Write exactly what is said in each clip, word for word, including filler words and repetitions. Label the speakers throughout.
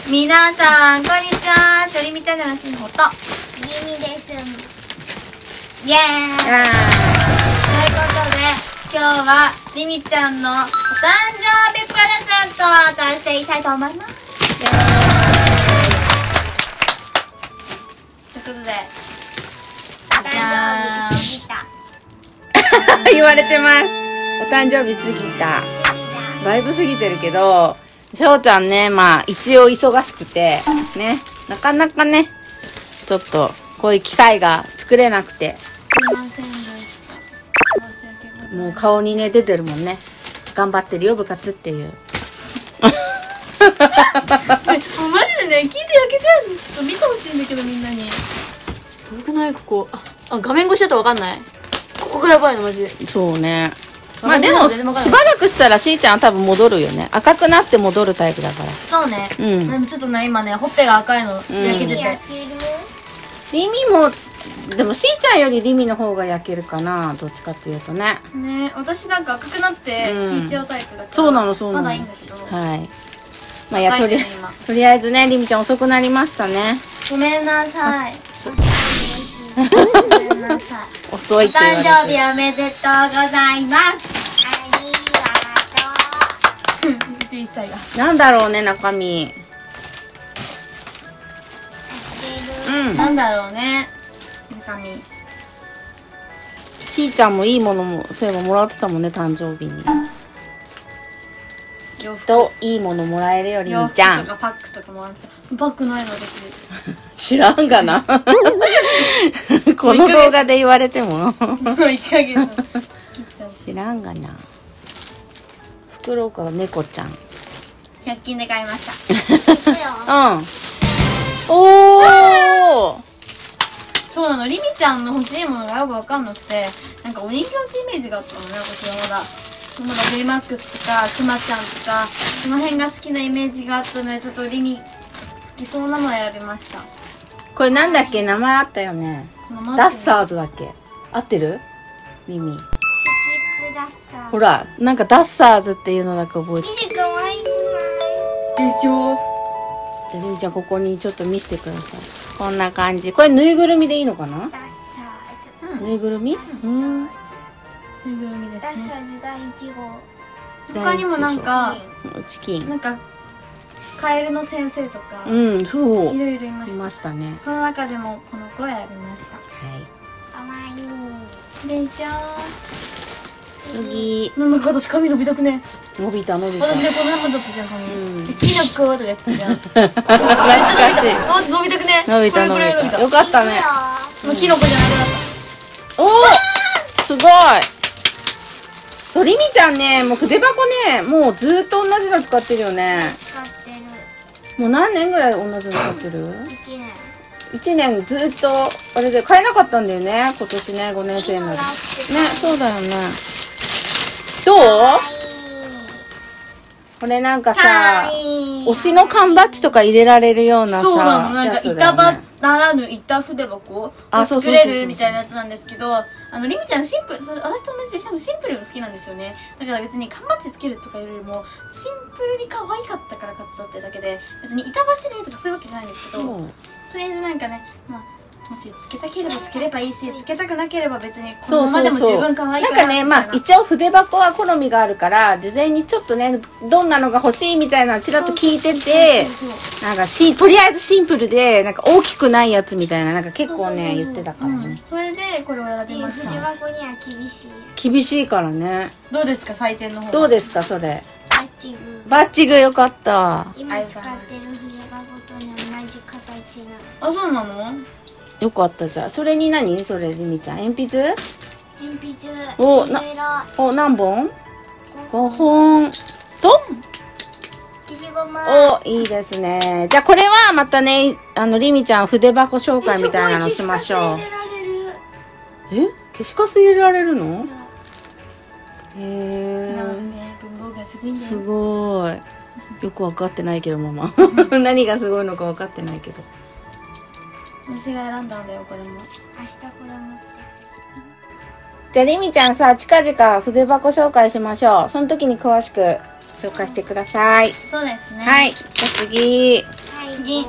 Speaker 1: 皆さんこんにちは。ちょりみチャンネルのしんほと
Speaker 2: りみです。
Speaker 1: イエーイ。ということで今日はりみちゃんのお誕生日プレゼントを渡していきたいと思います。ということで
Speaker 2: お誕生日過ぎた。
Speaker 3: 言われてます。お誕生日過ぎた。だいぶ過ぎてるけど、しょうちゃんね、まあ一応忙しくてね、なかなかねちょっとこういう機会が作れなくて、
Speaker 1: すいませんでした。申し訳ございません。
Speaker 3: もう顔にね出てるもんね。頑張ってるよ部活っていう。
Speaker 1: もうマジでね、聞いて焼けてるのちょっと見てほしいんだけど、みんなに。遠くない？ここ。あ、あ、画面越しだとわかんない。ここがやばいのマジで。
Speaker 3: そうね。まあでもしばらくしたらしーちゃんは多分戻るよね。赤くなって戻るタイプだから。
Speaker 1: そうね。
Speaker 3: うん
Speaker 1: でもちょっとね、今ね、ほっぺが赤いの焼けてて。
Speaker 2: 焼ける？
Speaker 3: リミもでもしーちゃんよりリミの方が焼けるかな、どっちかっていうとね。
Speaker 1: ね、私なんか赤くなって引いちゃうタイプだから。
Speaker 3: そうなのそうなの。
Speaker 1: まだいいんだけど。
Speaker 3: はい。まあいやとり
Speaker 1: 赤いね今
Speaker 3: とりあえずね、リミちゃん遅くなりましたね。
Speaker 1: ごめんなさい。
Speaker 2: ごめんなさい。
Speaker 3: 遅いって
Speaker 1: お誕
Speaker 3: 言われて。
Speaker 1: 生日おめでとうございます。
Speaker 2: ありがとう。
Speaker 1: じゅういっさいが。
Speaker 3: なんだろうね中身。
Speaker 2: 焼
Speaker 3: うん。
Speaker 1: なんだろうね。中身。
Speaker 3: しーちゃんもいいものもそういえばもらってたもんね、誕生日に。
Speaker 1: 洋服
Speaker 3: といいものもらえるよりみちゃん。
Speaker 1: 洋服とかパックとかもらってた。パックないの私。
Speaker 3: 知らんがな。この動画で言われても
Speaker 1: もういっかげつ切っちゃう。
Speaker 3: 知らんがな。袋か猫ちゃん。
Speaker 1: ひゃく均で買いました。
Speaker 2: うよ。
Speaker 3: うん。おー。
Speaker 1: そうなの、りみちゃんの欲しいものがよくわかんなくて、なんかお人形ってイメージがあったのね、私はまだ。まだベイマックスとかくまちゃんとかその辺が好きなイメージがあったので、ちょっとりみ好きそうなのを選びました。
Speaker 3: これなんだっけ、名前あったよね。ダッサーズだっけ。合ってる？ミミ。
Speaker 2: チキプラッサー。
Speaker 3: ほら、なんかダッサーズっていうのだけ覚えて。
Speaker 2: 見てかわいい
Speaker 1: でしょ。
Speaker 3: じゃありみちゃんここにちょっと見せてください。こんな感じ。これぬいぐるみでいいのかな？
Speaker 2: ダッサーズ。
Speaker 3: ぬいぐるみ？うん。
Speaker 1: ぬいぐるみです
Speaker 2: ダッサ
Speaker 1: ね。
Speaker 2: ーズだいいち号。
Speaker 1: 他にもなんか
Speaker 3: チキン。
Speaker 1: なんかカエルの先生とか、
Speaker 3: うん、そう。
Speaker 1: いろいろいま
Speaker 3: い
Speaker 1: した。
Speaker 3: ましたね。
Speaker 1: その中でもこの子を選びました。
Speaker 3: はい。
Speaker 2: かわいい。
Speaker 1: でしょ。
Speaker 3: 次。
Speaker 1: なんか私髪伸びたくね。
Speaker 3: 伸びた伸びた。
Speaker 1: 私ねこんなもんだったじゃん髪。
Speaker 3: うん
Speaker 1: できなことかやってたじゃん。めっちゃ
Speaker 3: 懐かしい。
Speaker 1: あ伸びたくね。
Speaker 3: 伸びた伸
Speaker 1: これぐらい
Speaker 3: びた。よかったね。
Speaker 1: もうキノコじゃなくなっ
Speaker 3: おお、すごい。そう、りみちゃんね、もう筆箱ね、もうずーっと同じの使ってるよね。
Speaker 2: 使ってる。
Speaker 3: もう何年ぐらい同じの使ってる？
Speaker 2: 一年。
Speaker 3: いちねんずーっとあれで買えなかったんだよね、今年ね、ごねん生になる。ね、そうだよね。どう？これなんか
Speaker 1: た。
Speaker 3: さ、
Speaker 1: い
Speaker 3: 推しの缶バッジとか入れられるようなさ、
Speaker 1: そうなの、なんか
Speaker 3: やつだよ
Speaker 1: 板
Speaker 3: ね。
Speaker 1: 場ならぬ板筆箱を
Speaker 3: あそうそ
Speaker 1: 作
Speaker 3: うそうそう
Speaker 1: れるみたいなやつなんですけど、あのりみちゃんシンプル、そ私と同じでしてもシンプルが好きなんですよね。だから別に缶バッジつけるとかよりもシンプルに可愛かったから買ったってだけで、別に板橋ねとかそういうわけじゃないんですけど、
Speaker 3: もう
Speaker 1: とりあえずなんかね、まあもしつけたければつければいいし、つけたくなければ別にこ
Speaker 3: そう
Speaker 1: のままでも十分可愛いから
Speaker 3: なんかね、まあ一応筆箱は好みがあるから事前にちょっとねどんなのが欲しいみたいなのちらっと聞いてて、
Speaker 1: そうそうそう
Speaker 3: なんかしとりあえずシンプルでなんか大きくないやつみたいななんか結構ね言ってたから
Speaker 1: うん
Speaker 3: ね。
Speaker 1: それでこれを選びまし
Speaker 2: 筆
Speaker 1: た。
Speaker 2: 箱には厳しい。
Speaker 3: 厳しいからね。
Speaker 1: どうですか採点の方？
Speaker 3: どうですかそれ？
Speaker 2: バッチグ。
Speaker 3: バッチグよかった。
Speaker 2: 今使ってる筆箱とね同じ形なの。
Speaker 1: あ、そうなの？
Speaker 3: よかったじゃあ。それに何それりみちゃん鉛筆？
Speaker 2: 鉛筆。
Speaker 3: おなお何本？ごほんと？
Speaker 2: 消しゴム。
Speaker 3: おいいですね。じゃあこれはまたねあのりみちゃん筆箱紹介みたいなのしましょう。え消しカス入れられるの？へ
Speaker 1: なので
Speaker 3: え。
Speaker 1: ね、文房具がすごいんだ
Speaker 3: す
Speaker 1: よ。
Speaker 3: ごい。よく分かってないけどママ。何がすごいのか分かってないけど。
Speaker 1: 私が選んだんだよ、これも。
Speaker 2: 明日これ持って。
Speaker 3: じゃありみちゃんさ近々筆箱紹介しましょう。その時に詳しく紹介してください。
Speaker 1: そうですね。
Speaker 3: はい。じゃあ次。
Speaker 2: はい。
Speaker 1: 銀。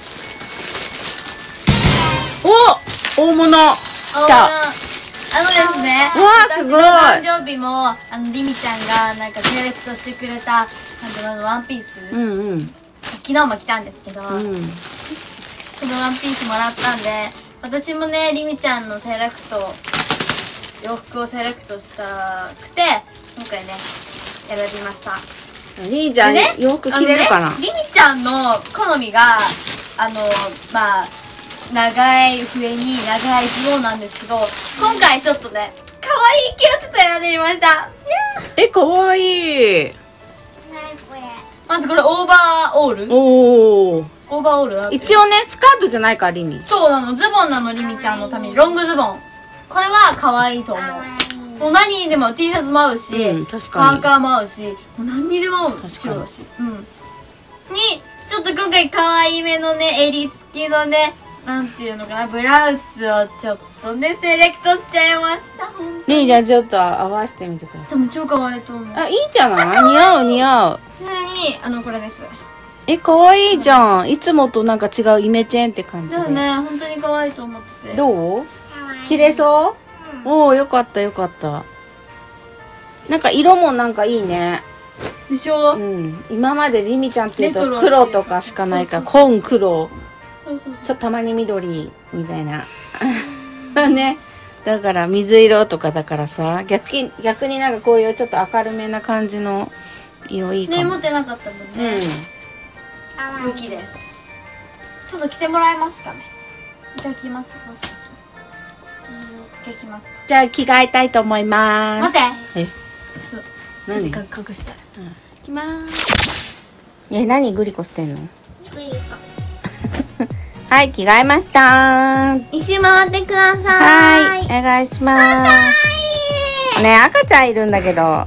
Speaker 3: お大物来
Speaker 1: あ
Speaker 3: た。
Speaker 1: あのですね、
Speaker 3: うわーすごい
Speaker 1: 私の誕生日もあのリミちゃんがなんかセレクトしてくれたなんていうのワンピース、
Speaker 3: うんうん。
Speaker 1: 昨日も来たんですけど、
Speaker 3: うん。
Speaker 1: そのワンピースもらったんで、私もねリミちゃんのセレクト洋服をセレクトしたくて今回ね選びました。
Speaker 3: りーちゃん、
Speaker 1: でね
Speaker 3: 洋服着れるかな
Speaker 1: あのね、リミちゃんの好みがあのまあ長い笛に長いズボンなんですけど、今回ちょっとね可愛いキュートと選んでみました。
Speaker 3: え、かわいい。
Speaker 2: 何これ。
Speaker 1: まずこれオーバーオール
Speaker 3: おー。
Speaker 1: オーバーオールだって
Speaker 3: 一応ね、スカートじゃないから、りみ。
Speaker 1: そうなの、ズボンなの、リミちゃんのためにロングズボン。これは可愛いと思う。
Speaker 2: かわいい。
Speaker 1: もう何にでも T シャツも合うし、
Speaker 3: うん確かに
Speaker 1: パーカーも合うし、もう何にでも合う。
Speaker 3: かに
Speaker 1: 白だし。うん。に、ちょっと今回可愛いめのね、襟付きのね、なんていうのかな、ブラウスをちょっとね、セレクトしちゃいました。ほんと
Speaker 3: りーちゃん、ちょっと合わせてみてください。
Speaker 1: 多分超可愛いと思う。
Speaker 3: あ、いいんじゃない似合う似合う。
Speaker 1: それに、あの、これです。
Speaker 3: え、かわいいじゃん。いつもとなんか違うイメチェンって感じで。
Speaker 1: だよね、本当に可愛いと思ってて。
Speaker 3: どう
Speaker 2: かわいい。
Speaker 3: 着れそうおー、よかったよかった。なんか色もなんかいいね。
Speaker 1: でしょ、
Speaker 3: うん。今までりみちゃんっていうと
Speaker 1: レトロ
Speaker 3: 黒とかしかないから、
Speaker 1: そうそう
Speaker 3: 紺黒。
Speaker 1: そうそうそう。
Speaker 3: ちょっとたまに緑みたいな。ね。だから水色とかだからさ、逆に、逆になんかこういうちょっと明るめな感じの色いいか
Speaker 1: ね、
Speaker 3: も。
Speaker 1: 持ってなかったもん
Speaker 3: うん。
Speaker 1: ね。
Speaker 2: かわいい。
Speaker 1: 武器です。ちょっと着てもらえますかね。じゃあ着ます。どうしますじゃあ着ますか。
Speaker 3: じゃあ着替えたいと思います。
Speaker 1: 待って
Speaker 3: え、何
Speaker 1: か隠して。着ます。
Speaker 3: え、何グリコしてんの
Speaker 2: グリコ。
Speaker 3: はい、着替えました。
Speaker 1: 一周回ってくださ。
Speaker 3: はいい、お願いします。ね、赤ちゃんいるんだけど。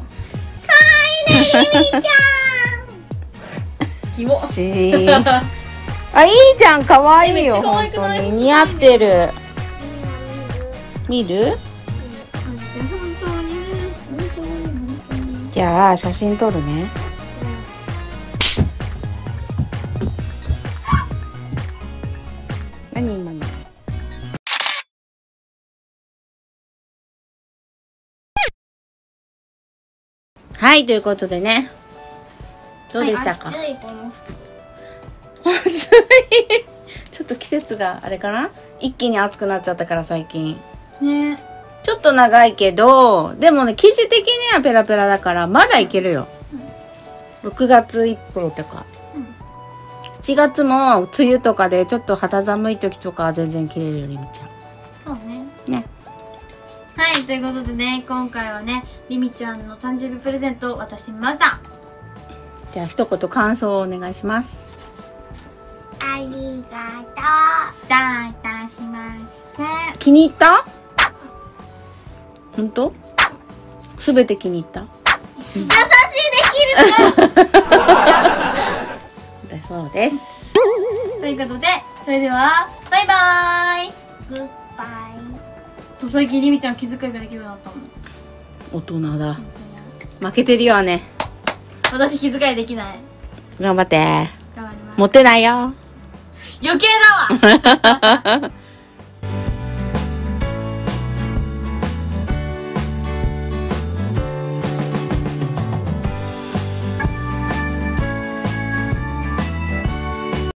Speaker 1: キモ。
Speaker 3: しーあ、いいじゃん、可愛いよ、
Speaker 1: えめっちゃ可
Speaker 3: 本
Speaker 1: 愛くない
Speaker 3: 当に。似合ってる。見るじゃあ、写真撮るね。何今のはい、ということでね。どうでしたか、
Speaker 2: 暑いこの
Speaker 3: 暑いちょっと季節があれかな、一気に暑くなっちゃったから最近
Speaker 1: ね。
Speaker 3: ちょっと長いけど、でもね、生地的にはペラペラだからまだいけるよ、ろくがついっぽとか、
Speaker 1: うん
Speaker 3: しちがつも梅雨とかでちょっと肌寒い時とかは全然着れるよ、りみちゃ
Speaker 1: そうね。
Speaker 3: んね。
Speaker 1: はい、ということでね、今回はね、リミちゃんの誕生日プレゼントを渡してみました。
Speaker 3: じゃあ一言感想をお願いします。
Speaker 2: ありがとう。
Speaker 1: どういたしまして。
Speaker 3: 気に入った？本当？すべて気に入った？
Speaker 1: 優しいできるか
Speaker 3: だそうです。
Speaker 1: ということで、それでは、バイバーイ。
Speaker 2: グッバイ。
Speaker 1: そう、最近リミちゃん気遣いができるようになったもん。
Speaker 3: 大人だ。負けてるよね。
Speaker 1: 私気遣いできない。
Speaker 3: 頑張って。
Speaker 1: 頑張ります。
Speaker 3: モテないよ。
Speaker 1: 余計だわ